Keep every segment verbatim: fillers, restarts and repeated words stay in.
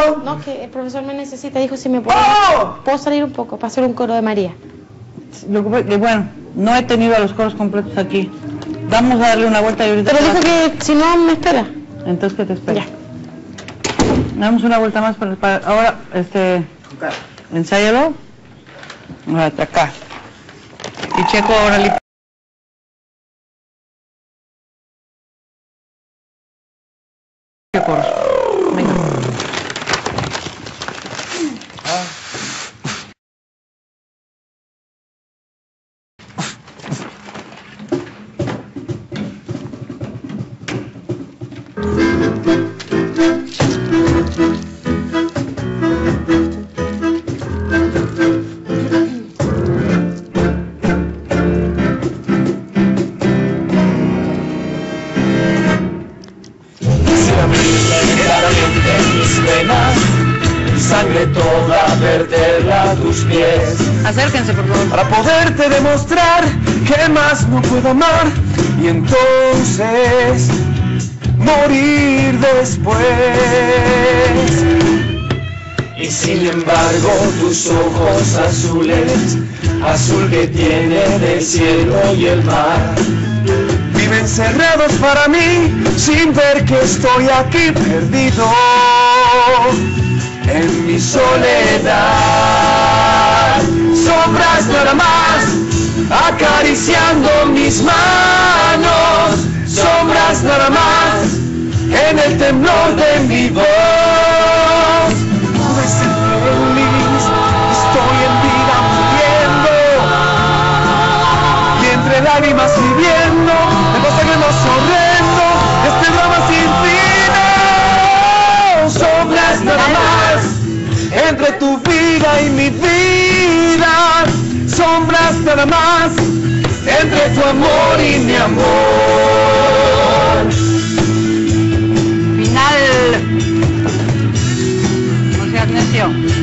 No, que el profesor me necesita, dijo si me puedo, ¡Oh! puedo salir un poco para hacer un coro de María. Lo que, que bueno, no he tenido a los coros completos aquí. Vamos a darle una vuelta y ahorita... Pero dijo que si no me espera. Entonces, ¿qué te espera? Ya. Damos una vuelta más para, para ahora, este... Ensáyalo. Hasta acá. Y checo ahora el... ¿Qué coros? Venga. Sangre toda, verterla a tus pies. Acérquense, por favor. Para poderte demostrar que más no puedo amar y entonces morir después. Y sin embargo tus ojos azules, azul que tienen el cielo y el mar, viven cerrados para mí sin ver que estoy aquí perdido en mi soledad. Sombras nada más acariciando mis manos, sombras nada más en el temblor de mi voz. Pude ser feliz, estoy en vida muriendo y entre lágrimas viviendo el pasaje más horrendo, este drama sin fin. Sombras nada más entre tu vida y mi vida, sombras nada más entre tu amor y mi amor. Final. No seas necio.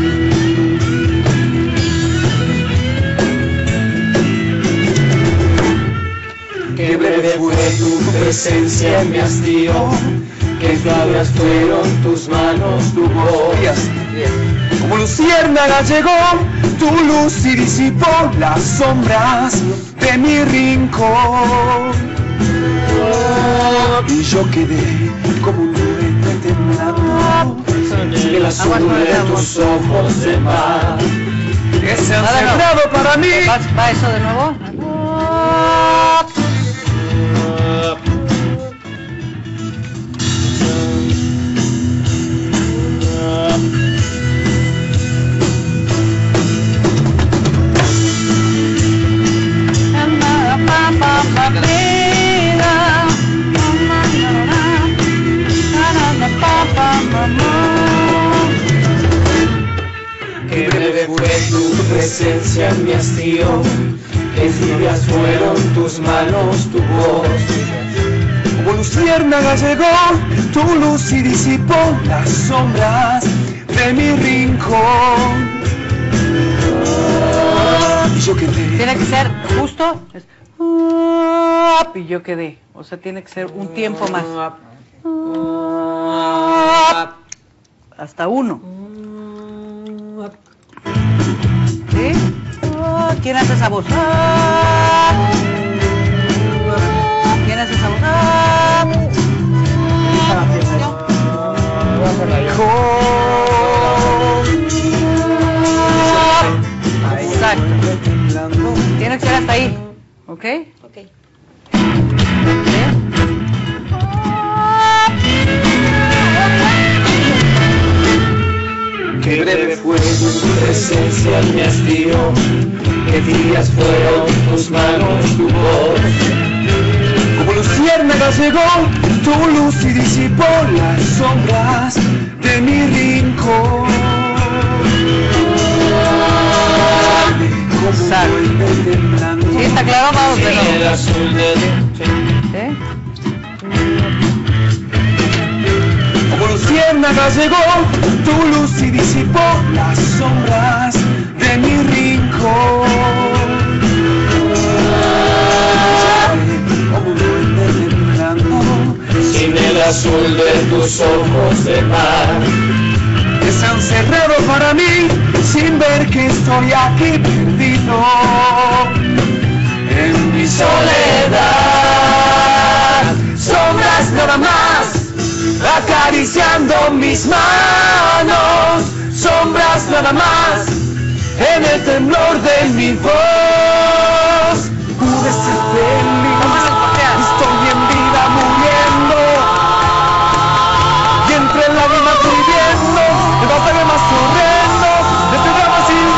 Qué breve fue tu presencia en mi hastío, qué tibias fueron tus manos, tu voz. Como luciérnaga llegó tu luz y disipó las sombras de mi rincón. Y yo quedé como un duende temblando en el azul de tus ojos de mar, que se han cerrado para mí. ¿Va, va eso de nuevo? Qué breve fue tu presencia en mi hastío, qué tibias fueron tus manos, tu voz. Como luciérnaga llegó tu luz y disipó las sombras de mi rincón. Y yo quedé. Tiene que ser justo. Es, y yo quedé. O sea, tiene que ser un tiempo más. Hasta uno. ¿Sí? ¿Quién hace esa voz? ¿Quién hace esa voz? Exacto. Tiene que ser hasta ahí. ¿Ok? Ok. Qué breve fue tu presencia en mi hastío, qué días fueron tus manos, tu voz. Como luciérnaga llegó tu luz y disipó las sombras de mi rincón. Exacto. Sí, está claro, vamos de nuevo. El azul de... ¿Sí? Como luciérnaga llegó tu luz y disipó las sombras de mi rincón. Como un duende temblando sin el azul de tus ojos de mar, que se para mí, sin ver que estoy aquí perdido en mi soledad. Sombras nada más, acariciando mis manos. Sombras nada más, en el temblor de mi voz. Pude ser feliz, estoy en vida muriendo, y entre lágrimas estoy viendo el papel más horrendo de tu drama sin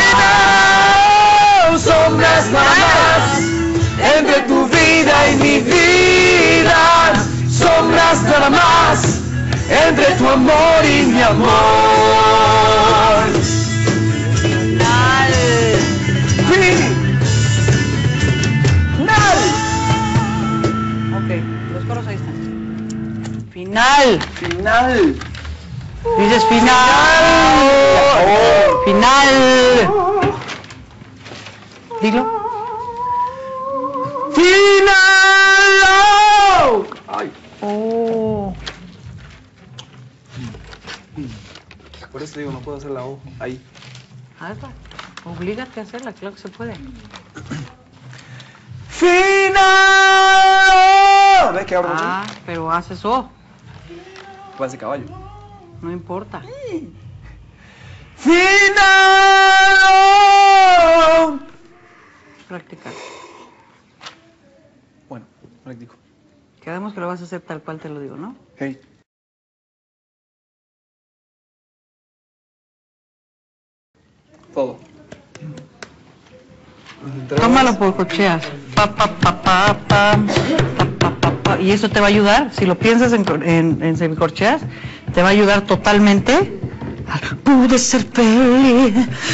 final. Sombras nada más, entre tu vida y mi vida. Sombras nada más, entre tu amor y mi amor. Final. Final. Ok, los coros ahí están. Final. Final. Dices final. Final. Dilo. Final. Ay. Oh. Por eso digo, no puedo hacer la O ahí. Hazla. Oblígate a hacerla, claro que se puede. Final. ¿Ves que abro Ah, pero haces O. Parece caballo. No importa. Final. Practicar. Bueno, practico. Quedamos que lo vas a hacer tal cual te lo digo, ¿no? Hey. Todo. Tómalo por cocheas. Pa, pa, pa, pa, pa, pa, pa, pa, pa. Y eso te va a ayudar, si lo piensas en, en, en semicorcheas, te va a ayudar totalmente. Pude ser feliz.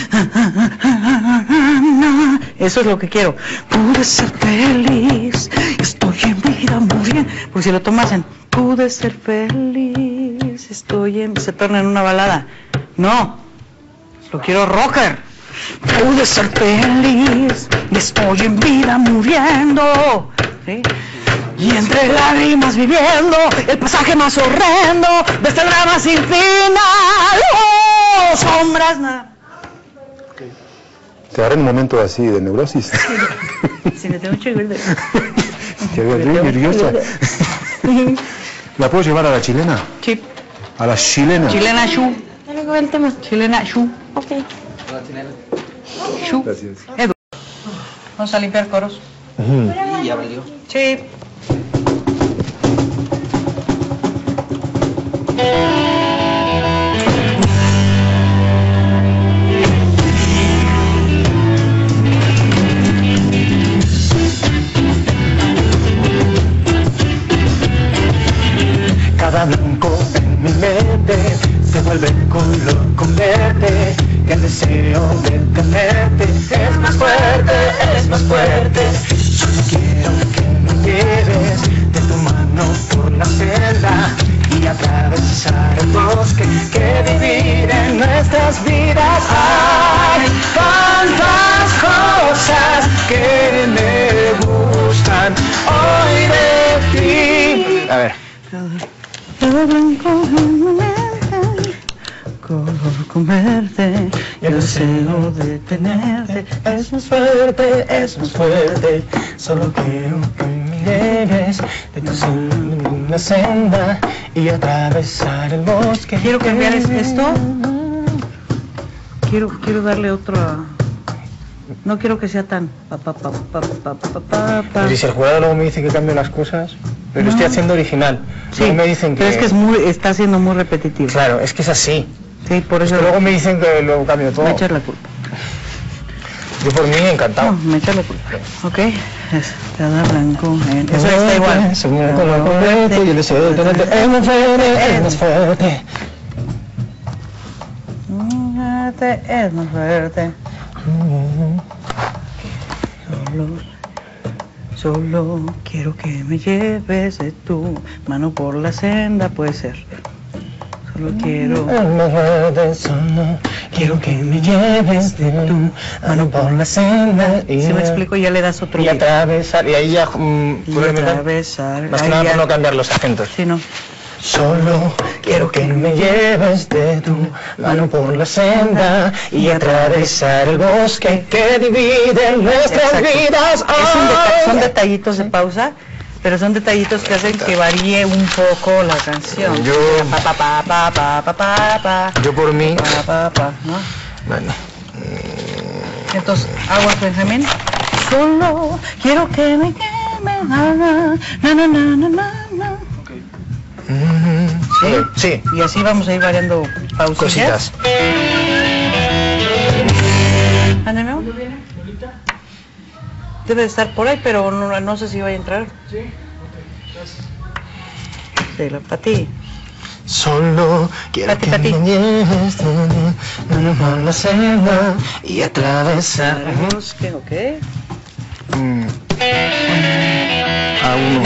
Eso es lo que quiero. Pude ser feliz. Estoy en vida muy bien. Porque si lo tomas en pude ser feliz. Estoy en... se torna en una balada. No. Lo quiero rocker. Pude ser feliz y estoy en vida muriendo, ¿sí? Y entre lágrimas viviendo el pasaje más horrendo de este drama sin final. ¡Oh! Sombras nada. Te agarré en un momento así de neurosis. Si me tengo que verde. Te agarré nerviosa. ¿La puedo llevar a la chilena? Sí. A la chilena. Chilena Shu. Dale con el tema. Chilena Shu. Ok. Shu. Gracias. Edu. Vamos a limpiar coros. Y abrió. Sí. Cada blanco en mi mente se vuelve color con verde, que el deseo de tenerte es más fuerte, es más fuerte. Solo quiero que me lleves de tu mano por la selva y atravesar el bosque, que vivir en nuestras vidas. Hay tantas cosas que me gustan hoy de ti. A ver. Todo blanco en mi mente, color con verde, y el deseo de tenerte Es más fuerte, es más fuerte. Solo quiero que me lleves de tu senda en una senda y atravesar el bosque. Quiero cambiar es- esto. Quiero, quiero darle otro. No quiero que sea tan pa pa pa pa pa pa pa pa. Pero si el jurado luego me dice que cambio las cosas, pero lo estoy haciendo original. Sí, Luego me dicen que... pero es que es muy, está siendo muy repetitivo. Claro, es que es así. Sí, por Es eso que luego me dicen que lo cambio todo. me echas la culpa. Yo por mí encantado. No, me echas la culpa. Ok, es cada blanco en... Eso está igual. Soñar con lo completo y el deseo de tenerte es más fuerte, es más fuerte. Fuerte, es más fuerte. Solo, solo quiero que me lleves de tu mano por la senda, puede ser. Solo quiero. Es más fuerte, solo quiero que me lleves de tu mano por la senda. Y Si me explico, ya le das otro Y beat. atravesar, y ahí ya... mm, Y puedo meter- atravesar. Más que ahí nada ya- por no cambiar los acentos. Sí, no. Solo quiero que me lleves de tu mano por la senda y atravesar el bosque que divide nuestras Exacto. vidas. Es un deta- Ay. son detallitos de pausa, pero son detallitos que hacen que varíe un poco la canción. Yo, Pa, pa, pa, pa, pa, pa, pa, pa, yo por mí, pa, pa, pa, ¿no? bueno, Entonces, aguas, Benjamín. Solo quiero que me queme, na, na, na, na, na, na, na. mm, ¿Sí? ok, sí, Y así vamos a ir variando pausillas. cositas. ¿Ande, Memo? Debe de estar por ahí, pero no, no sé si va a entrar. Sí. Sí, para ti. Solo quiero Pati, que pati. me lleves de tu mano por la senda y atravesar el bosque. ¿Qué? Ok. Mm. A uno.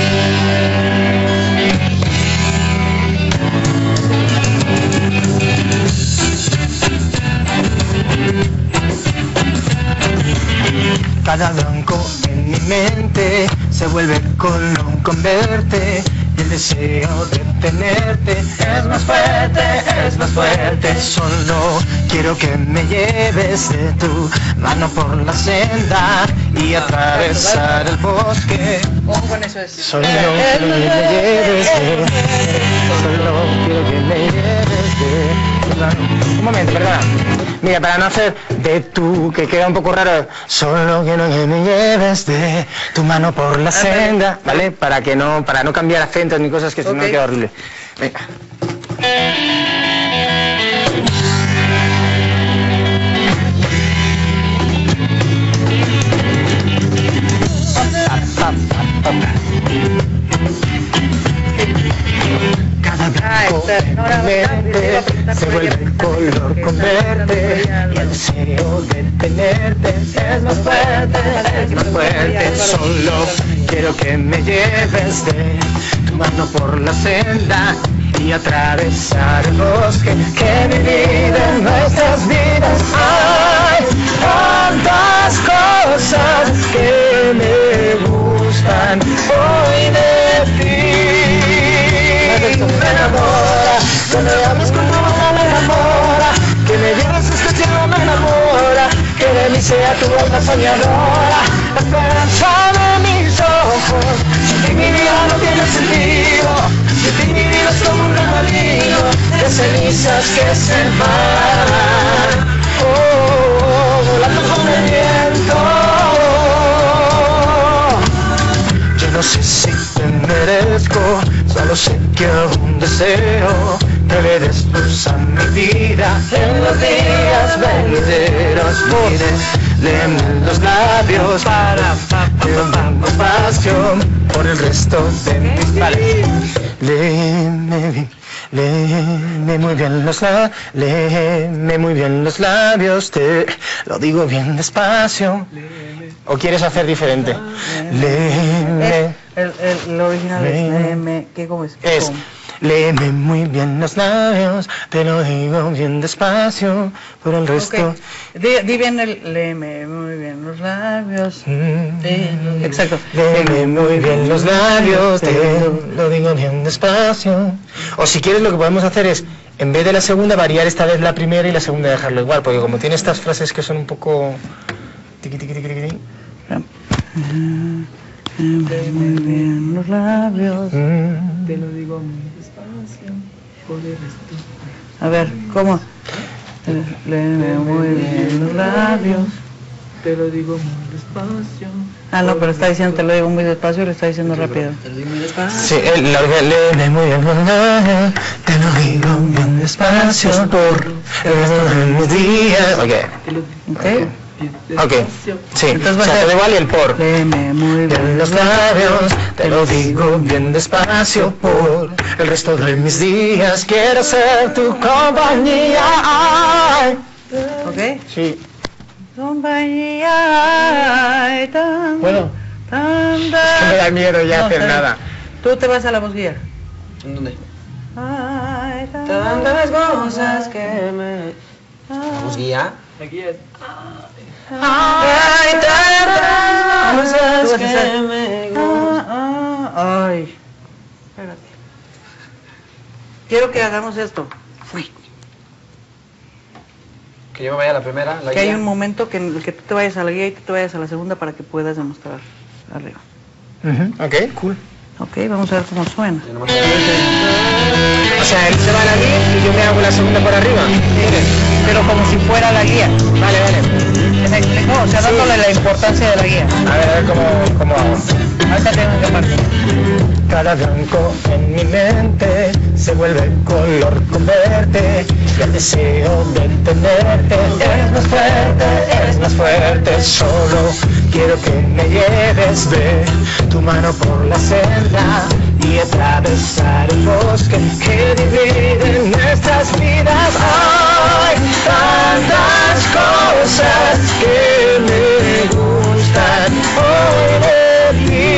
Cada blanco en mi mente se vuelve colón con verte. Y el deseo de tenerte es más fuerte, es más fuerte. Solo quiero que me lleves de tu mano por la senda y atravesar el bosque. Ojo con eso es. Solo quiero que me lleves de, solo quiero que me lleves de tu mano. Un momento, perdona. Mira, para no hacer de tú, que queda un poco raro, solo quiero que me lleves de tu mano por la senda, ¿vale? Para que no, para no cambiar acentos ni cosas que si no Ok. queda horrible. Venga. Cada blanco en mi mente se vuelve color con verde y el deseo de tenerte es más fuerte, es más fuerte. Solo quiero que me lleves de tu mano por la senda y atravesar el bosque que divide nuestras vidas. Hay tantas cosas que me gustan hoy de ti. Me enamora, que me ames como una me enamora, que me digas este cielo me enamora, que de mí sea tu alma soñadora, la esperanza de mis ojos. Sin ti mi vida no tiene sentido, sin ti mi vida es como un remolino de cenizas que se van, oh, volando con el viento. Yo no sé si te merezco, solo sé que aún deseo que le des luz a mi vida en los días venideros. Mires, léeme los labios para que un espacio por el resto de mis vale. Léeme bien, léeme muy bien los labios, léeme muy bien los labios, te lo digo bien despacio. ¿O quieres hacer diferente? Léeme. El, el, el original es léeme. ¿Qué cómo es? Es, ¿Cómo? léeme muy bien los labios, te lo digo bien despacio, por el resto. Ok. Di, di bien el léeme muy bien los labios. Mm, Sí, exacto. Léeme muy bien los labios, te lo digo bien despacio. O si quieres lo que podemos hacer es, en vez de la segunda, variar esta vez la primera y la segunda dejarlo igual, porque como tiene estas frases que son un poco... Tiqui, tiqui, tiqui, tiqui. Muy bien los labios. Mm. Te lo digo muy despacio, por el resto. A ver, ¿cómo? Léeme muy bien los labios. Te lo digo muy despacio. Ah, no, pero está diciendo, te lo digo muy despacio y lo está diciendo rápido. Te lo digo muy despacio. Sí, el, la original, léeme muy bien los labios, te lo digo bien despacio, por el resto de mis días. Ok. Te lo ¿Ok? digo bien Ok, despacio. sí, Entonces o va a sea, ser- todo igual y el por. Léeme muy En bien los labios, te lo digo bien despacio, por el resto de mis días quiero ser tu compañía. Ay. ¿Ok? Sí. Compañía, ay, tan, Bueno, tan, me da miedo ya No, hacer está bien. nada. Tú te vas a la voz guía. ¿En dónde? Ay, tan, Tantas cosas que me... tan, guía? Aquí es. Ay, tantas cosas Tú vas a que hacer- me gustan. Ah, ah, ay. Espérate. quiero que hagamos esto. Que yo me vaya a la primera, la Que hay guía. un momento que en el que tú te vayas a la guía y tú te vayas a la segunda para que puedas demostrar arriba. Uh-huh. Ok, cool. Ok, vamos a ver cómo suena. Yo nomás- O sea, él se va a la guía y yo me hago la segunda por arriba. Pero como si fuera la guía. Vale, vale. ¿Me explico? O sea, dándole la importancia de la guía. A ver, a ver cómo, cómo hago. Ahorita tengo que partir. Cada blanco en mi mente se vuelve color con verte y el deseo de tenerte es más fuerte, es más fuerte. Solo quiero que me lleves de tu mano por la senda y atravesar el bosque que divide nuestras vidas. Hay tantas cosas que me gustan hoy de ti.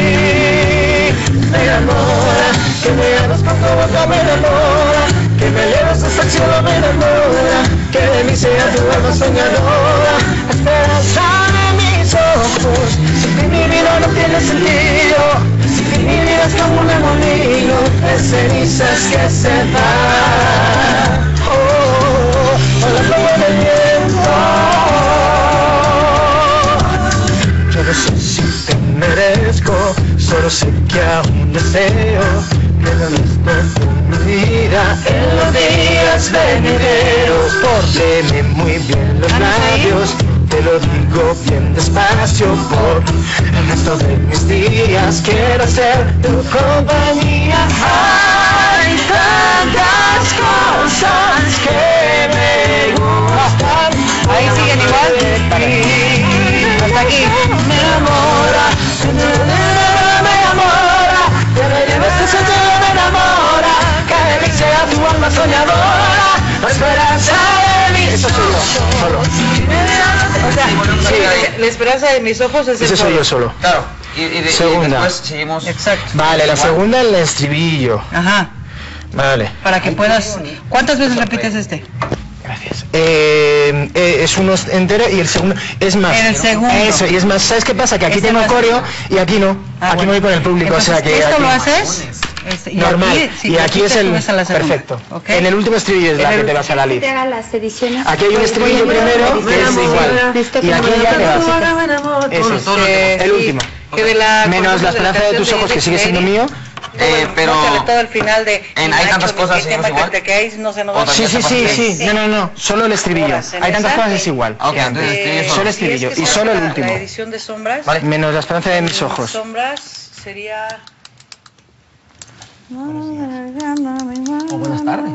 Me enamora, que me hagas con tu boca, me enamora, que me lleves hasta el cielo, me enamora, que de mí sea tu alma soñadora, esperanza de mis ojos. Sin ti mi vida no tiene sentido, sin ti mi vida es como un remolino de cenizas que se va. Oh, oh, oh, la pluma del viento. Yo no sé si te merezco, solo sé que aún deseo que lo resto de mi vida en los días venideros. Pórdeme muy bien los labios, te lo digo bien despacio, por el resto de mis días quiero ser tu compañía. Hay tantas cosas que me gustan. Ahí siguen igual. Hasta aquí. Me enamora, me enamora, que me lleves tu sentido, me enamora, que de mí sea tu alma soñadora, la esperanza de mí. Eso soy yo, solo. O sea, sí, la esperanza de mis ojos es el Ese soy sol. yo solo. Claro. Y, y, de- y Segunda. después seguimos. Exacto. Vale, la Igual. segunda el estribillo. Ajá. Vale. Para que puedas... ¿Cuántas veces repites este? Gracias. Eh, eh, es uno entero y el segundo es más. El segundo. Eso, y es más, ¿sabes qué pasa? Que aquí Ese tengo más. coreo y aquí no. Ah, aquí bueno. me voy con el público, Entonces, o sea que esto aquí- lo haces este, y normal. aquí, si y aquí repites, es el subes a la segunda. perfecto. ¿Ok? En el último estribillo es la En que el- te vas a la lead. Te hagan las ediciones. Aquí hay un estribillo primero que es igual. Y aquí ya te vas. Ese es Eh, el sí, último. que de la Menos la esperanza de tus ojos, que sigue siendo mío. Eh, pero. todo el final de en Hay tantas cosas, seguimos igual. no se nos O va a Sí, sí, sí, sí. No, no, no. Solo el estribillo. Horas en Hay tantas esa. cosas es igual. Ok, que antes. entonces estribillo solo. Solo el estribillo y solo el último. La edición de sombras. Vale. Menos la esperanza de mis ojos. Sombras sería... Oh, buenas tardes.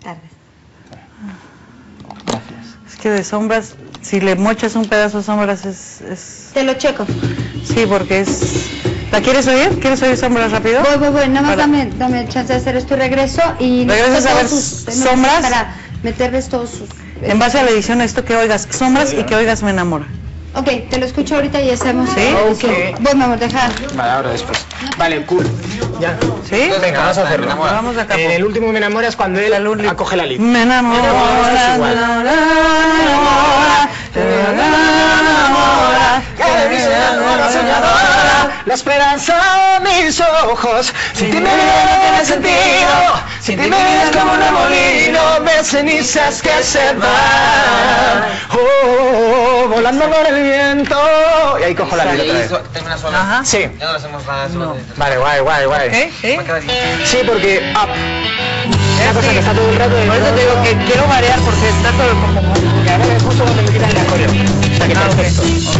Es que de sombras, si le mochas un pedazo de sombras es... es... Te lo checo. Sí, porque es... ¿La quieres oír? ¿Quieres oír sombras rápido? Voy, voy, voy. Nada más Para- dame, dame chance de hacer esto y regreso. Y ¿Regresas necesito a ver todos sus- sombras? Para meterles todos sus... En base a la edición, esto que oigas sombras y que oigas me enamora. Ok, te lo escucho ahorita y hacemos... Sí. Ok. Voy, mi amor, deja. Vale, ahora después. Vale, cool. Ya. ¿Sí? Venga, vamos a hacerlo. Vamos acá. En el último me enamora es cuando él acoge la lead. Me enamora, me enamora, me enamora, me enamora, Que de mí sea tu alma soñadora, la esperanza de mis ojos. Sin ti mi vida no tiene sentido, sin ti mi vida es como un remolino de cenizas que se van. Oh, oh, oh, volando con el viento. Y ahí cojo la lead otra vez. Termina sola. Ajá. Sí. Ya no lo hacemos nada. No. Vale, guay, guay, guay. ¿Ok? ¿Sí? Me queda bien. Sí, porque up. Una cosa que está todo el rato de... Por eso te digo que quiero variar porque está todo como... Que ahora es justo cuando me quitan el acorde. O sea que Ah, ok. perfecto.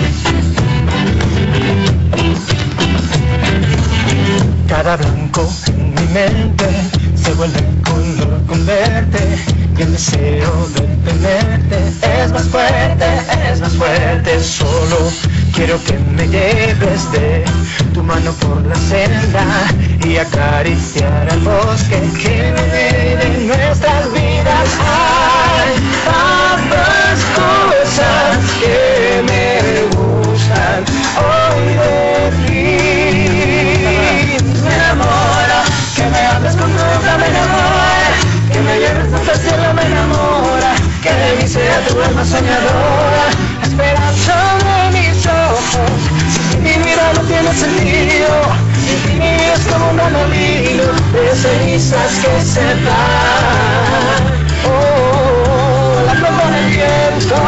Cada blanco en mi mente se vuelve color con verte y el deseo de tenerte es más fuerte, es más fuerte. Solo quiero que me lleves de tu mano por la senda y acariciar el bosque que divide nuestras vidas. Hay tantas cosas que me gustan hoy de ti. Me enamora, que me hables con tu boca, me enamora, que me lleves hasta el cielo, me enamora, que de mí sea tu alma soñadora, esperanza de mis ojos. Si mi vida no tiene sentido, Sin ti mi vida es como un remolino de cenizas que se van. Oh, volando con el viento.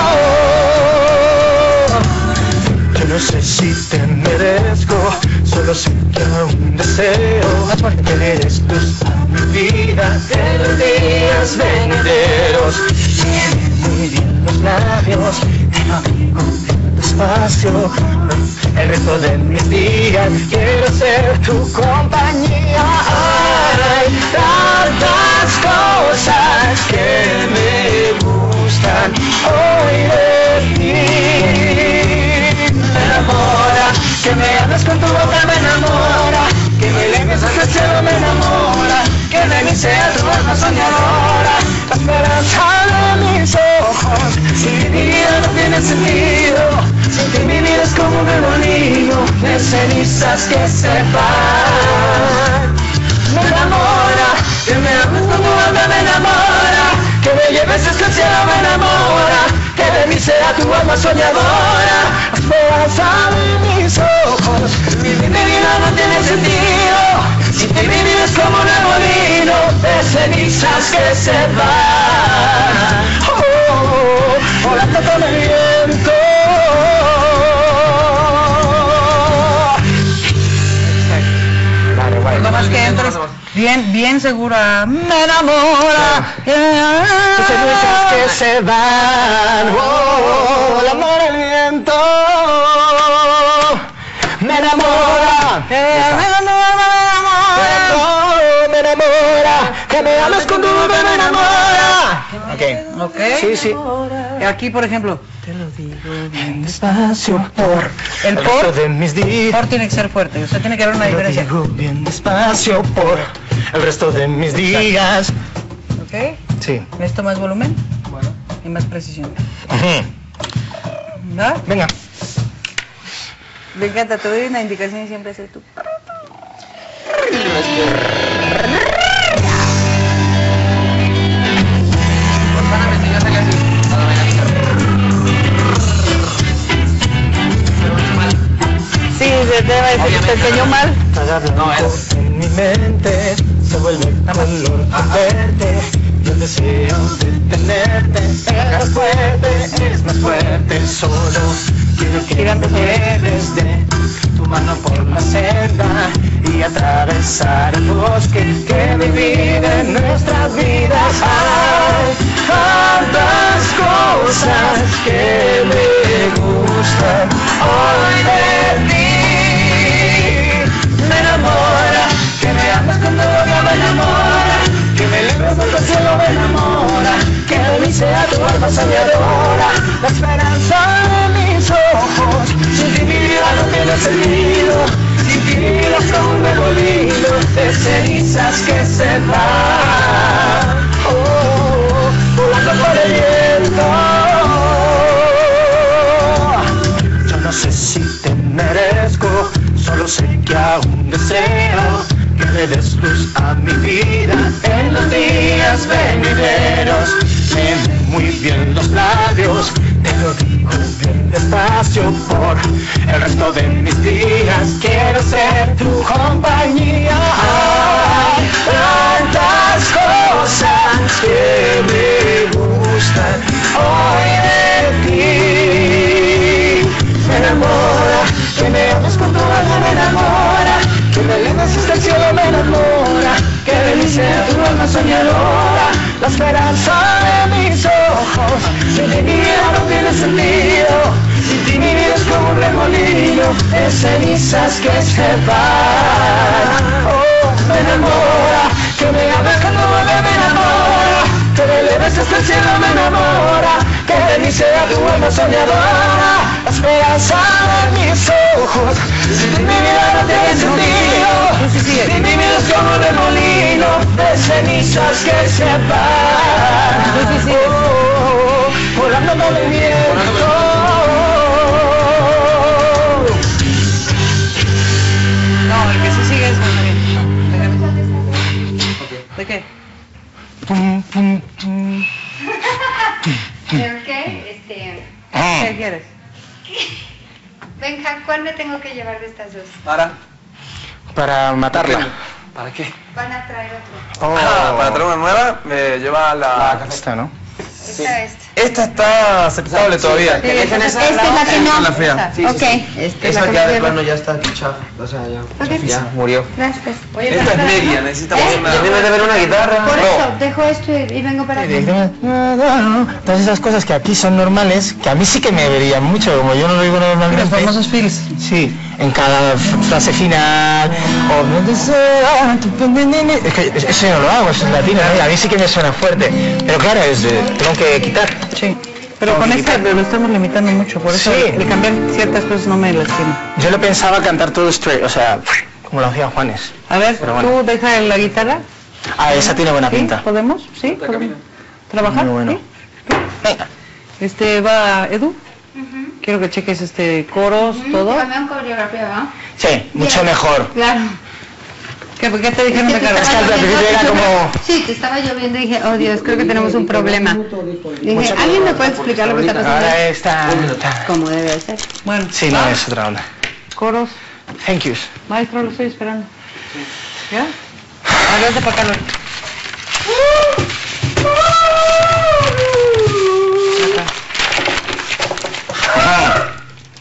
Yo no sé si te merezco, solo sé que aún deseo que eres luz a mi vida de los días venideros. Tiene muy bien los labios, te lo digo despacio. El resto de mis días quiero ser tu compañía. Hay tantas cosas que me gustan hoy de ti. Me enamora, que me hables con tu boca me enamora, que me eleves hasta el cielo me enamora, que de mí sea tu alma soñadora, la esperanza de mis ojos. Sin mi vida no tiene sentido, sin ti mi vida es como un remolino de cenizas que se van. Me enamora, que me hables con tu alma me enamora, que me lleves hasta el cielo me enamora, que de mí sea tu alma soñadora, la esperanza de mis ojos. Mi vida no tiene sentido, sin ti mi vida es como un remolino de cenizas que se van. Oh, oh, oh, volando con el viento. Nada más que entres bien, bien segura. Me enamora. Las cenizas que se van. Oh, el amor, el viento. Me enamora. Me enamora, Me enamora. Que me ames con tu boca me enamora. Ok. Ok. Sí, sí. Aquí, por ejemplo, te lo digo bien Despacio por El por- resto de mis días. por tiene que ser fuerte, o sea, tiene que haber una Te lo diferencia. digo bien despacio por el resto de mis días. ¿Ok? Sí. Esto más volumen y más precisión. Ujú. ¿Va? Venga. Me encanta, te doy una indicación y siempre haces tú. Sí, se te va a decir que te enseñó mal. No, es... En mi mente se vuelve color al verte. Y el deseo de tenerte es más fuerte, es más fuerte. Solo quiero que Girando sobre. lleves de tu mano por la senda y atravesar el bosque que divide nuestras vidas. Hay tantas cosas que me gustan hoy de ti. Me enamora, que me ames con tu boca me enamora, que me eleves hasta el cielo me enamora, que de mí sea tu alma soñadora, la esperanza de mis ojos. Sin ti mi vida no tiene sentido, sin ti mi vida es como un remolino de cenizas que se van. Oh, oh, oh, volando por el viento. Yo no sé si te merezco, solo sé que aún deseo que le des luz a mi vida en los días venideros. Léeme muy bien los labios, te lo digo bien despacio por el resto de mis días. Quiero ser tu compañía. Hay tantas cosas que me gustan hoy de ti. Me enamora, que me ames con tu alma me enamora, que me eleves hasta el cielo me enamora, que de mí sea tu alma soñadora, la esperanza de mis ojos. Sin ti mi vida no tiene sentido, sin ti mi vida es como un remolino de cenizas que se van. Oh, me enamora, que me ames con tu alma me enamora, que me eleves hasta el cielo me enamora, que de mí sea tu alma soñadora, la esperanza de mis ojos. Sin ti mi vida no tiene sentido, sin mi vida es como un remolino de cenizas que se van. Oh, oh, oh, volando con el viento. No, el que sí sigue es ¿de qué? Pum, pum, pum. ¿Pero qué? Este... ¿Qué quieres? Benja, ¿cuál me tengo que llevar de estas dos? Para. para matarla. ¿Para qué? Van a traer otro. Oh. Ah, para traer una nueva, me lleva la... Esta, ¿no? Sí. Esta, esta. Esta está aceptable todavía. Sí, esta, esta es la que no. La fría. Sí, sí, ok. sí. Esta Esa es ya la de que plano ya está chafa, o sea, ya, Ok. ya murió. Gracias. Oye, Esta es para- media, necesitamos ¿Eh? una... Ya debe de haber una guitarra. Por No. eso, dejo esto y, y vengo para acá. Todas esas cosas que aquí son normales, que a mí sí que me verían mucho, como yo no lo digo normalmente. Los famosos feels. Sí, en cada f- frase final, o no te sea, tu pendiente. Es que eso yo no lo hago, eso es latino, ¿no? Y a mí sí que me suena fuerte. Pero claro, es de, tengo que quitar. Sí. Pero Tengo con que esta quitar. lo estamos limitando mucho, por eso Sí. el cambiar ciertas cosas no me lastima. Yo lo pensaba cantar todo straight, o sea, como lo hacía Juanes. A ver, Pero bueno. tú deja la guitarra. Ah, esa tiene buena ¿Sí? pinta. ¿Podemos? ¿Sí? ¿Podemos trabajar? Muy bueno. ¿Sí? Venga. Este va Edu. Ujú. Quiero que cheques este coros, todo. También coreografía, ¿verdad? Sí, mucho Bien. mejor. Claro. ¿Qué, qué te dijeron de te Carlos? Es que al estaba principio lloviendo, era y yo como- me- Sí, te estaba lloviendo y dije, oh Dios, creo que tenemos un problema. Dije, Mucho- ¿alguien me puede explicar lo que está pasando? Ahora está... está- Como debe ser. Bueno, Sí, no, ¿va? es otra onda. Coros. Thank yous. Maestro, lo estoy esperando. ¿Ya? A ver, para Carlos. Acá.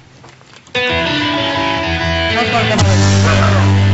No cortemos.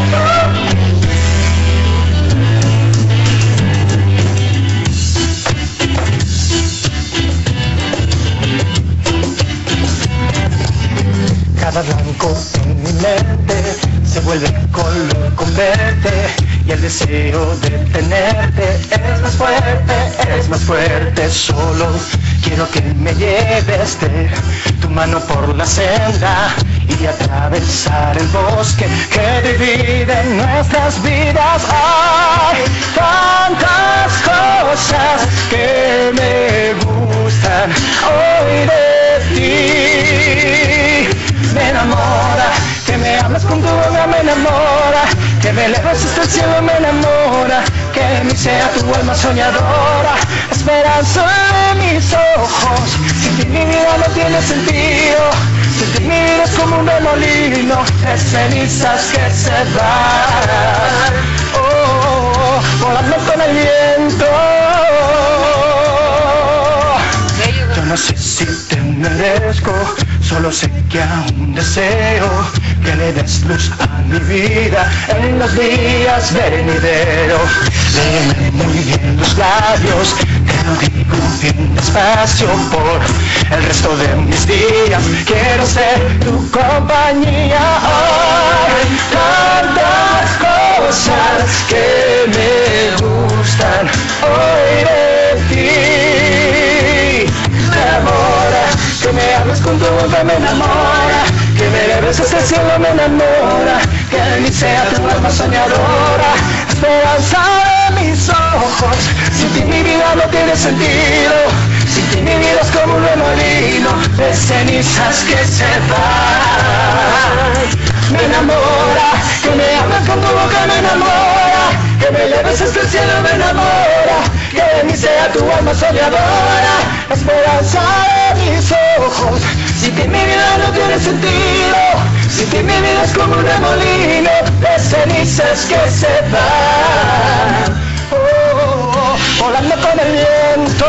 Cada blanco en mi mente se vuelve color con verte y el deseo de tenerte es más fuerte, es más fuerte. Solo quiero que me lleves de tu mano por la senda y atravesar el bosque que divide nuestras vidas. Hay tantas cosas que me gustan hoy de ti. Me enamora, que me amas con tu boca, me enamora, que me eleves hasta el cielo, me enamora, que de mí sea tu alma soñadora, esperanza de mis ojos. Sin ti mi vida no tiene sentido, sin ti mi vida es como un remolino de cenizas que se van, oh, oh, oh, volando con el viento. Yo no sé si te merezco, solo sé que aún deseo que le des luz a mi vida en los días venideros. Léeme muy bien los labios, te lo digo bien despacio por el resto de mis días. Quiero ser tu compañía. Hay tantas cosas que me gustan hoy de ti. Me enamora, que me hables con tu boca, me enamora, que me eleves hasta el cielo, me enamora, que de mí sea tu alma soñadora, esperanza de mis ojos. Sin ti mi vida no tiene sentido, sin ti mi vida es como un remolino de cenizas que se van. Me enamora, que me hables con tu boca, me enamora, que me eleves hasta el cielo, me enamora, que de mí sea tu alma soñadora, esperanza de mis ojos. Sin ti mi vida no tiene sentido, sin ti mi vida es como un remolino de cenizas que se van, oh, oh, oh, volando con el viento.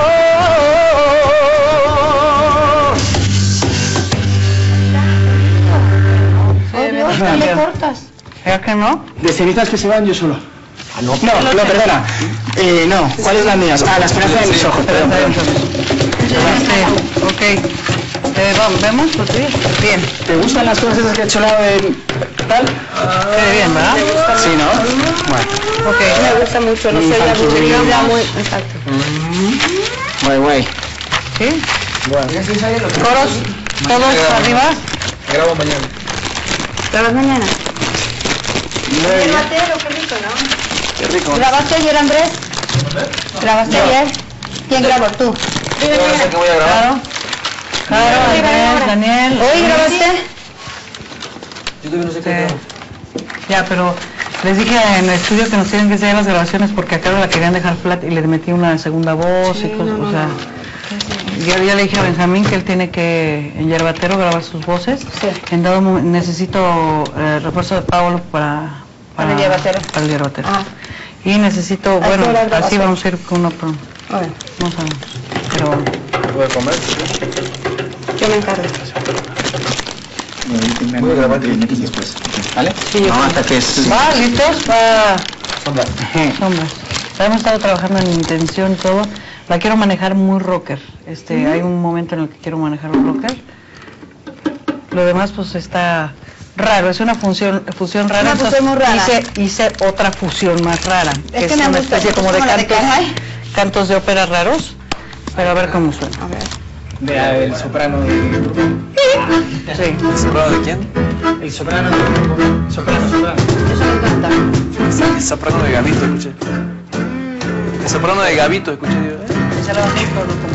Oh Dios, ¿qué le cortas? ¿Ya que no? De cenizas que se van yo solo. No, no, perdona. Eh, no, ¿cuáles las mías? Ah, la esperanza de mis ojos, perdón, perdón. Este, ok. Eh, vamos, ¿vemos? ¿Lo tuyos? Bien. ¿Te gustan las cosas esas que he hecho lado de tal? Se ve bien, ¿verdad? Sí, ¿no? Bueno. Ok. Me gusta mucho, no Mm, soy thank you. aburrida, muy... Exacto. Guay, guay. ¿Sí? Bueno. ¿Coros? ¿Todos arriba? Grabo mañana. ¿Grabas mañana? Muy bien. Batero, qué rico, ¿no? Qué rico. ¿Grabaste ayer, Andrés? ¿Grabaste ayer? ¿Quién grabó? ¿Tú? Yo no sé qué voy a grabar. Claro. Claro, Andrés, Daniel. ¿Hoy grabaste? Yo todavía no sé qué Este, grabo. ya, pero les dije en el estudio que nos tienen que enseñar las grabaciones porque a Carol la querían dejar flat y le metí una segunda voz y cosas, o sea... Yo ya le dije a Benjamín que él tiene que en Yerbatero grabar sus voces. Sí. En dado momento necesito eh, refuerzo de Pablo para Para el yerbatero. Para el yerbatero. Ah. Y necesito, Hay bueno, que hablar de así basura. vamos a ir con uno por uno. A ver, No sabemos. Pero ¿Puede comer? yo me encargo. Voy a grabar después. ¿Vale? sí, yo No, creo. hasta que es... ¿Va? ¿Listos? Va. Sombra. Sombras. Hemos estado trabajando en intención y todo. La quiero manejar muy rocker. Este, Ujú. Hay un momento en el que quiero manejar un rocker. Lo demás pues está raro, es una función, fusión rara. Una entonces fusión muy rara. Hice, hice otra fusión más rara. Es que que es me una gusta, especie como de como la de cantos, Caraj. cantos de ópera raros. Pero a ver cómo suena. A ver. Vea el soprano del grupo. Sí. ¿El soprano de quién? El soprano del grupo. Soprano, soprano. Eso me encanta. El soprano de Gavito, escuché. El soprano de Gavito, escuché. Yo, ¿eh? Se lo bajé con lo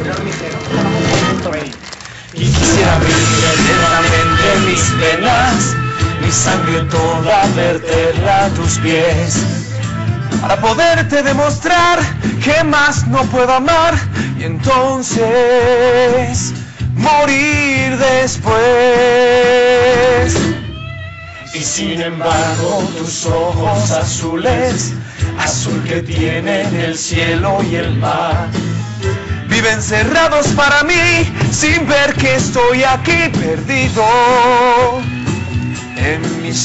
Y quisiera abrir lentamente mis venas, mi sangre toda verterla a tus pies, para poderte demostrar que más no puedo amar y entonces morir después. Y sin embargo tus ojos azules, azul que tienen el cielo y el mar, viven cerrados para mí, sin ver que estoy aquí perdido en mi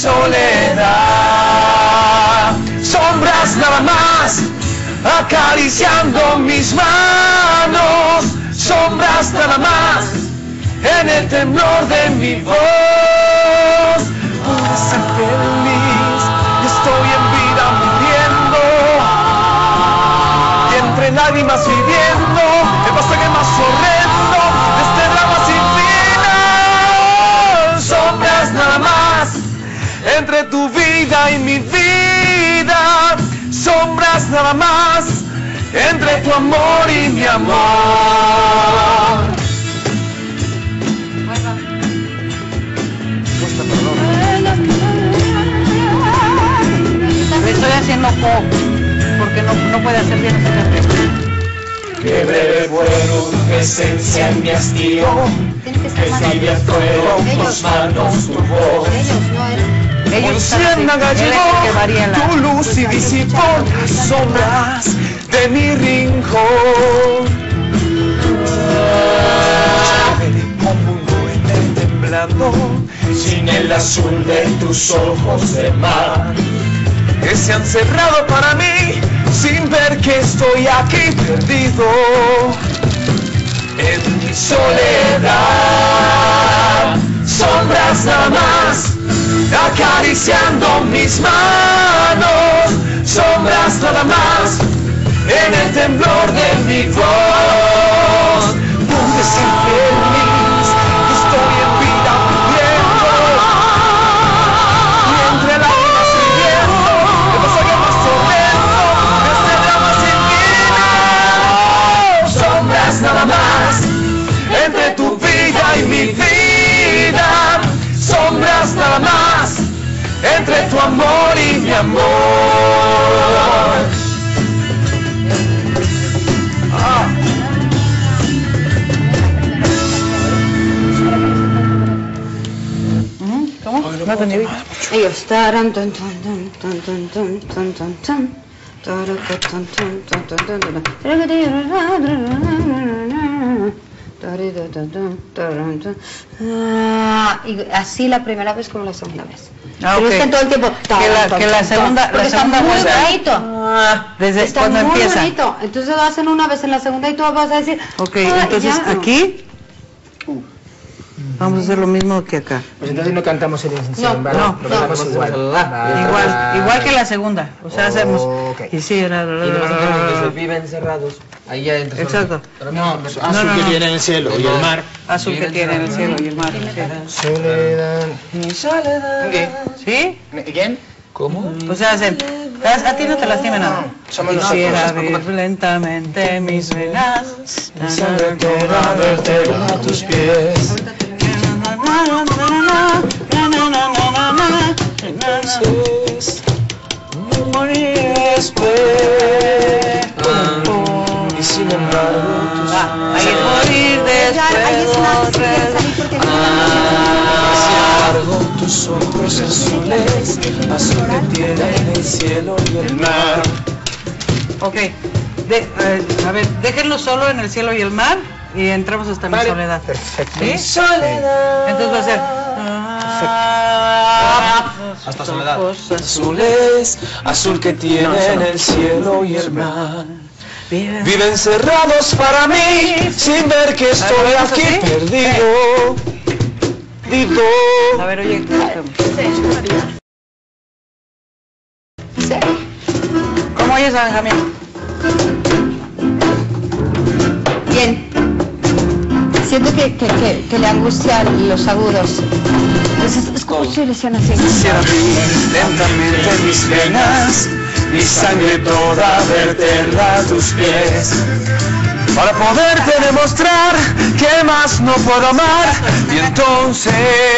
soledad. Sombras nada más, acariciando mis manos. Sombras nada más, en el temblor de mi voz. Pude ser feliz, estoy en vida muriendo, y entre lágrimas viviendo el pasaje más horrendo de este drama sin final. Sombras nada más, entre tu vida y mi vida. Sombras nada más, entre tu amor y mi amor. Le estoy haciendo pop, porque no, no puede hacer bien ese café. Qué breve fueron tu presencia en mi hastío, Tiene que que estar más tibias fueron tus manos, tu voz. Ellos, no él. Ellos Por están así. ciénaga Él es llegó el que varía la- tu luz y disipó las sombras de mi rincón. Como un duende temblando, sin el azul de tus ojos de mar, que se han cerrado para mí, sin ver que estoy aquí perdido en mi soledad. Sombras nada más, acariciando mis manos. Sombras nada más, en el temblor de mi voz. Pude ser feliz, estoy en vida viviendo, y entre lágrimas viviendo el pasaje más horrendo de este drama sin final. Sombras nada más, entre tu vida y mi vida. Sombras nada más, entre tu amor y mi amor. Ah. Ujú, ¿Cómo? No entendí bien. Ellos taran tan tan tan tan tan tan tan tan tan taraca, tan tan tan tan tan tan tan. Ah, y así la primera vez como la segunda vez. Ah, Pero ok. es que todo el tiempo Que la- que la segunda- porque la segunda está muy vuelta- bonito. Desde Está cuando muy empieza. bonito. Entonces lo hacen una vez en la segunda y tú vas a decir, Ok, "Ay, entonces ya". aquí vamos a hacer lo mismo que acá. Pues entonces no cantamos el sin No, embargo, no, lo cantamos no. igual. Igual, igual que la segunda. O sea, hacemos. Ok. Quisiera. Y nomás hacemos desde viven cerrados. Ahí ya entra. Exacto. No, No, azul no, que no. tiene en el cielo y el mar. Azul que tiene el cielo y el mar. Soledad. Mi soledad. ¿Sí? ¿Quién? ¿Cómo? O sea, hacen. A a ti no te lastima nada. Somos Quisiera nosotros. abrir lentamente mis venas. Mi sangre toda verterla a tus pies. Entonces, morir después. Y sin embargo, tus Ah, ahí es morir Ya, ahí es una- después. quiere salir porque- quisiera embargo tus ojos azules, azul que tienen el cielo y el mar. Ok, de, eh, a ver, déjenlo solo en el cielo y el mar y entramos hasta mi soledad. Perfecto. ¿Sí? Soledad. Entonces va a ser... Ah, Hasta soledad. ojos Azules, azul que tienen el cielo y el mar. Viven cerrados para mí, sin ver que estoy aquí perdido. Digo. A ver, oye, ¿cómo oyes a Benjamín? Bien. Siento que, que, que, que le angustian los agudos. Es, es, es como si le hicieran así. Quisiera abrir lentamente mis venas, mi sangre toda verterla a tus pies, para poderte demostrar que más no puedo amar y entonces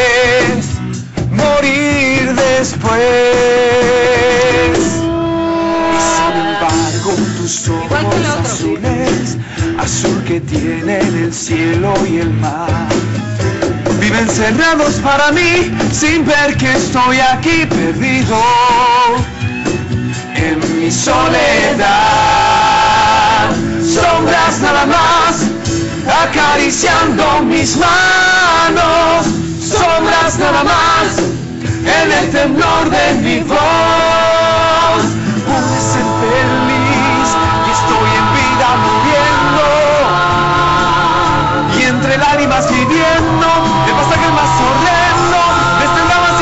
morir después. Y sin embargo tus ojos azules, azul que tienen el cielo y el mar, viven cerrados para mí, sin ver que estoy aquí perdido en mi soledad. Sombras nada más, acariciando mis manos. Sombras nada más, en el temblor de mi voz. Pude ser feliz y estoy en vida muriendo, y entre lágrimas viviendo el pasaje más horrendo de este drama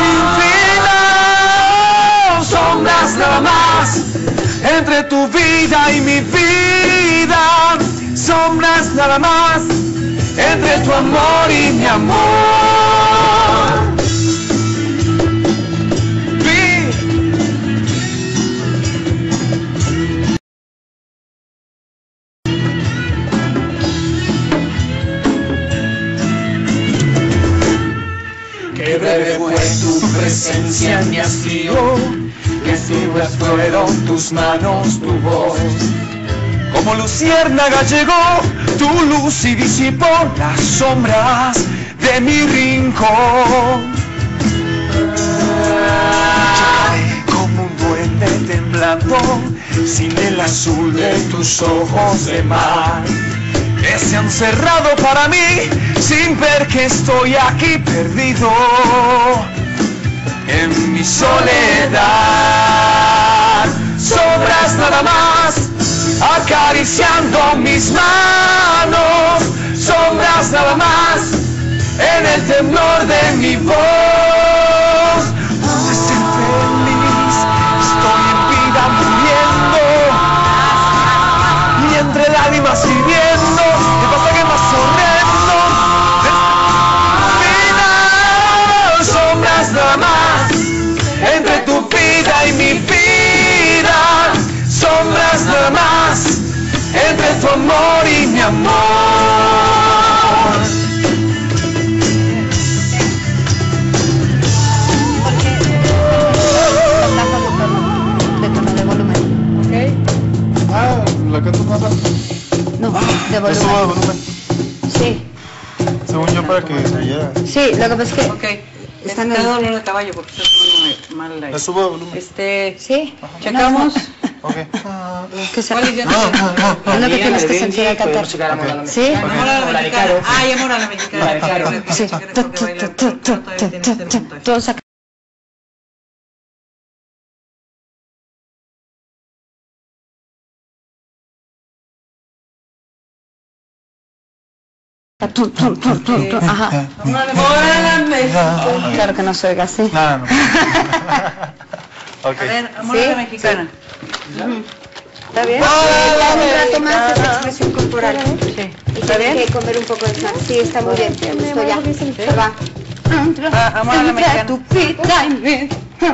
sin final. Sombras nada más, entre tu vida y mi vida. Sombras nada más, entre tu amor y mi amor. Vi. Qué breve fue tu presencia en mi hastío, qué fibras fueron tus manos, tu voz. Como luciérnaga llegó tu luz y disipó las sombras de mi rincón. Caí como un duende temblando, sin el azul de tus ojos de mar, que se han cerrado para mí, sin ver que estoy aquí perdido en mi soledad. Sombras nada más, acariciando mis manos. Sombras nada más, en el temblor de mi voz. Pude ser feliz, estoy en vida muriendo, y entre lágrimas viviendo el pasaje más horrendo de este final. Sombras nada más, entre tu vida y mi vida. Sombras nada más, entre tu amor y mi amor. De tono de volumen. Ah, la canto más alto. No, de Le subo de volumen. volumen. Sí, Según yo, para que se oyera. sí, lo que pasa es que... Ok, Están está en- dolor de caballo porque está tomando mal la... Le subo de volumen. Este, Sí. checamos. Ok. Que se... ¿Cuál es ya? Es lo que tienes que sentir al cantar. Sí. Amor a la mexicana. Ay, amor a la mexicana. Sí. Todos acá. Tum, tum, tum, tum, tum. Ajá. Amor a la mexicana. Claro que no se oiga así. No, no. Ok. A ver, amor a ¿Sí? la mexicana. ¿Está bien? Dame un rato más de expresión corporal. Sí. Y ¿Está tienes bien? que comer un poco de sal. Sí, está muy bien. Esto ya. Se va. Ah, amor a la mexicana. Tu pita y mi-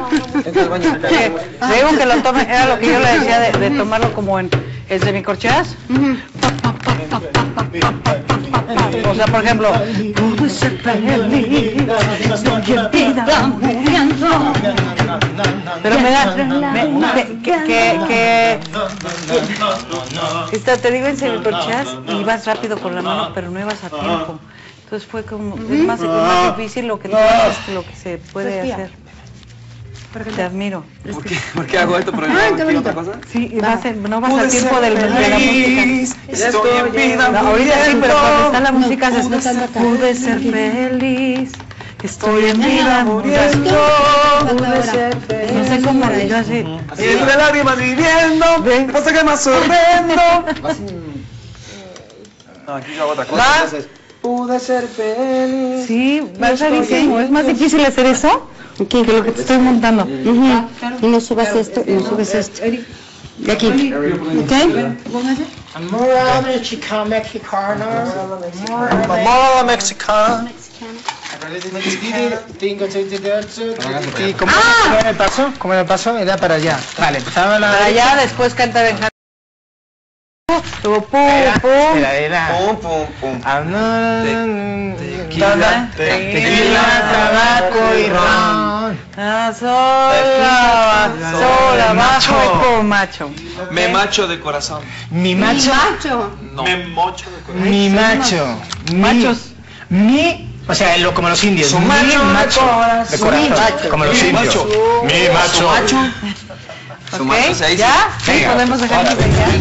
Le digo que lo tome, era lo que yo le decía de, de tomarlo como en el semicorcheas. O sea, por ejemplo, Pude ser feliz, estoy en vida muriendo. pero me da, me- me- que, que, que, Esto te digo en semicorcheas y vas rápido con la mano, pero no ibas a tiempo. Entonces fue como, es más, es más difícil lo que tú haces que lo que se puede Respira. hacer. Te admiro. ¿Por qué, ¿Por qué hago esto? ¿Por Ay, qué bonito. otra cosa? Sí, y Va. vas a- no vas Pude al tiempo ser del, de la música. feliz, Estoy en vida No, ahorita sí, pero cuando está la música haces, Pude ser pude ser feliz, estoy en vida muriendo, pude ser feliz. No sé cómo, yo así. Y entre lágrimas viviendo, Ve. pasa que más sorprendo. No, aquí yo hago otra cosa. Va. Entonces, pude ser feliz. Sí, va rarísimo, es más difícil hacer eso que lo que te estoy montando. Ujú. Y no subas esto, y no subes esto. De aquí. ¿Ok? Amora mexicana, mexicana. Mamá mexicana. ¿Y cómo era el paso? ¿Cómo era el paso? Era para allá. Vale, empezaba la... Para allá, después canta Benjamín. Luego pum, Era, pum. era, era. Pum, pum, pum. Tequila, tequila, tabaco y ron. Ah, sola, sola, Macho. bajo y macho. Me macho de corazón. Mi macho, Macho. No. Me mocho de corazón. mi macho, mi- Machos. mi, o sea, lo, como los indios, Su mi macho de macho, corazón. de corazón, Mi macho. como los Mi indios. macho. Mi Su macho. macho. Su ¿Ok? macho se dice. ¿Ya? Sí, Venga. podemos dejarlo de ya.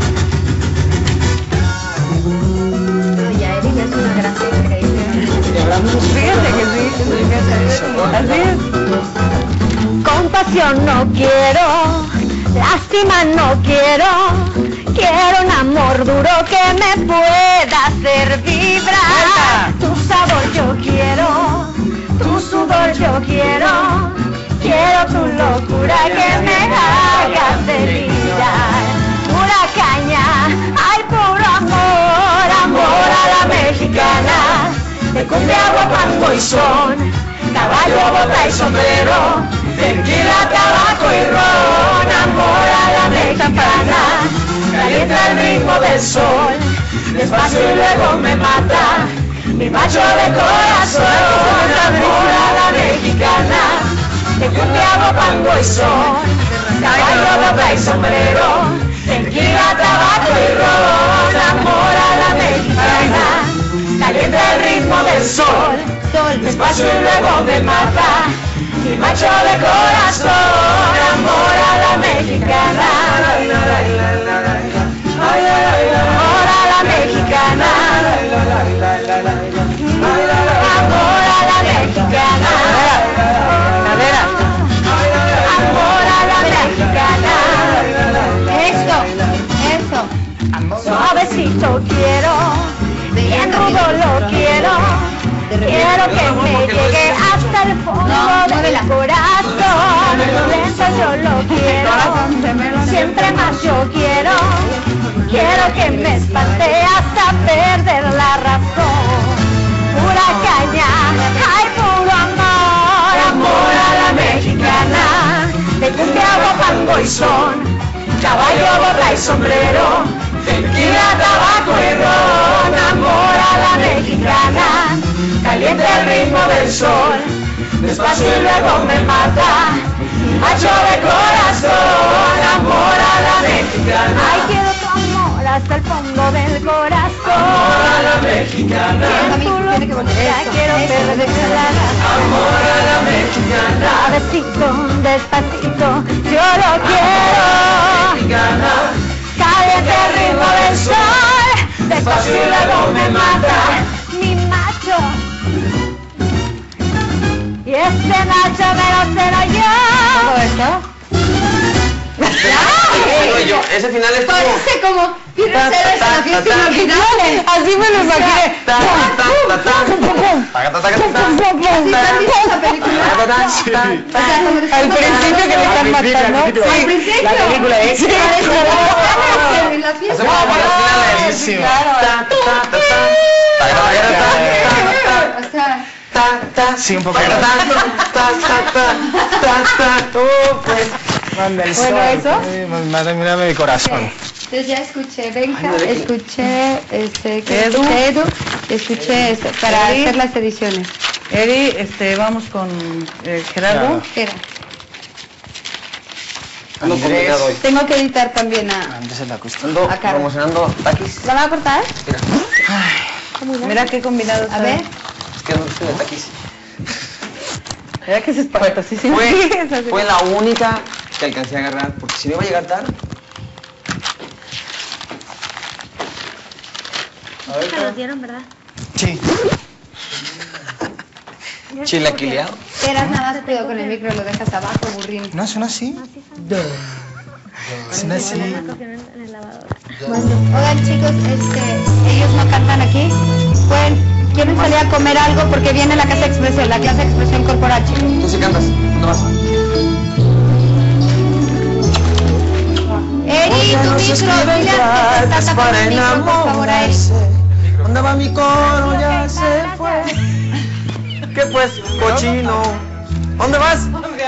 Ya, Eri, ya es una gracia increíble. Fíjate que sí, fíjate. Así es. Compasión no quiero, lástima no quiero, quiero un amor duro que me pueda hacer vibrar. Tu sabor yo quiero, tu sudor yo quiero, quiero tu locura que me haga deliriar. Pura caña, ay puro amor, amor a la mexicana, de cumbia, guapango y son, caballo, bota y sombrero, tequila, tabaco y ron, amor a la mexicana, calienta el ritmo del sol, despacio y luego me mata, mi macho de corazón, amor a la mexicana, de cumbia, guapango y son, caballo, bota y sombrero, tequila, tabaco y ron, amor a la mexicana, calienta el ritmo del sol, despacio y luego me mata, mi macho de corazón, amor a la mexicana, amor a la mexicana, amor a la mexicana, Cadera. amor a la mexicana, Eso, eso. suavecito quiero, bien rudo lo quiero, quiero que me llegue hasta el fondo No, del muévela. corazón, lento yo lo quiero, siempre más yo quiero, quiero que me espante hasta perder la razón, pura caña, ay puro amor, amor a la mexicana, de cumbia, guapango y son, caballo, bota y sombrero, tequila, tabaco y ron, amor a la mexicana, caliente el ritmo del sol, despacio y luego me mata, macho de corazón, amor a la mexicana, ay quiero tu amor hasta el fondo del corazón, amor a la mexicana, quiero tu locura, quiero perder la razón, amor a la mexicana, suavecito, despacito, yo lo quiero, caliente el ritmo del sol, despacio y luego me mata, mi macho, y este macho me lo cedo yo. ¿Todo esto? Soy yo. Ese final es como. Parece como Peter Sellers en la fiesta inolvidable. Así me lo imaginé. Ta, ta, ta, ta. Taca, ta, taca, ta, ta. ¿Sí has visto esa película? Ta, ta, ta. O sea, como que Al principio que le están matando. Al principio. La película es... Sí. En la fiesta. Hacemos como los finales. Buenísimo. Ta, ta, ta, ta. Taca, taca, ta, ta, O sea, ta, ta. Sí, un poco. Taca, ta, ta, ta, ta, ta, ta. Uh, pues. Manda el Bueno, sol. ¿eso? Eh, Mándame mi corazón. entonces ya escuché Benja, escuché este, que Edu. escuché Edu, escuché este, para Eri. hacer las ediciones. Eri, este, vamos con eh, Gerardo. ¿Qué era? Ando combinado hoy. Tengo que editar también a... Antes es la cuestión. Ando Acá. promocionando taquis. ¿La van a cortar? Mira. Mira qué combinado. A ver. Es que no estoy hasta aquí. Mira que es espantosísimo. Fue, fue la única que alcancé a agarrar, porque si no iba a llegar tarde. Te los dieron, ¿verdad? Sí. Chilaquileado. Esperas nada más, cuidado con el micro, lo dejas abajo, burrín. ¿No son así? Son así. Bueno, oigan chicos, este, ellos no cantan aquí. Pueden, quieren salir a comer algo porque viene la casa de expresión, la clase de expresión corporal, chicos. Tú sí cantas, ¿dónde vas? Eri, tu micro, dile a que está tapando el micro, por favor, a él. ¿Dónde va mi coro? Ya se fue. ¿Qué pues, cochino? ¿Dónde vas?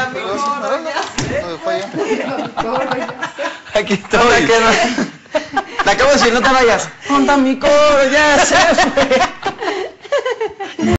Aquí estoy. Te acabo de decir, no te vayas. ¿Dónde va mi coro? Ya se fue.